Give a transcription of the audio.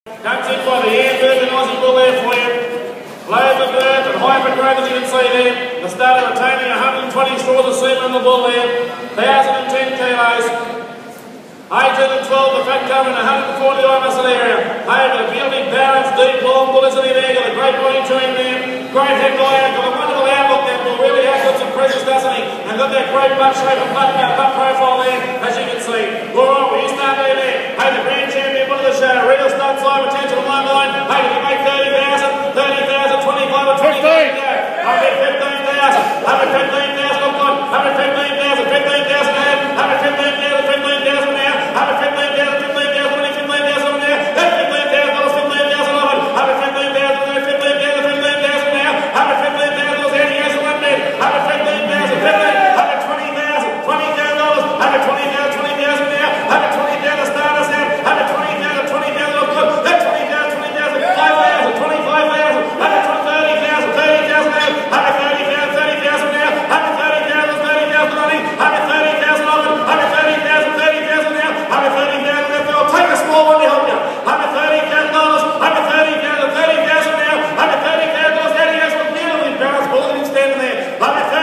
Comes in by the Yamburgan Aussie bull there for you. Loads of birds and hybrid growth as you can see there. The starter retaining 120 straws of semen on the bull there. 1,010 kilos. 18 and 12, the fat covering 140 muscle area. Hey, got a beautifully balanced, deep, long bull, isn't he there? Got a great body to him there. Great head line, got a wonderful outlook there. Bull really has got some presence, doesn't he? And got that great butt shape and butt profile there, as you can see. Alright, well you start there. Hey, the grand champion, one of the show, real stud side, potential on my line. Hey, did you make 30,000, 25 or 20? 15. I bet 15,000. I bet 15,000, I'm gone. I bet 15,000, 15,000 now. I bet 15,000, 15,000 now. I bet 15,000, 15,000, 15,000 on there. That's 15,000, 15,000 on it. I bet 15,000, 15,000, 15,000 now. I bet 15,000, any else on that. I bet 15,000, 15,000. I bet 20,000, $20,000. I bet 20,000, 20,000 now. I bet 20,000 starters now. I bet 20,000, 20,000 on good. That's 20,000, 20,000, 5,000, 25,000. I bet 30,000, 30,000 now. I bet 30,000, 30,000 now. I bet 30,000, 30,000 on it. I bet 30,000 on it. I bet 30,000, 30,000 now. I bet 30,000 left. I'll take a small one to help you. I bet $30,000. I bet 30,000, 30,000 now. I bet $30,000. That is a beautifully balanced bull standing there. I bet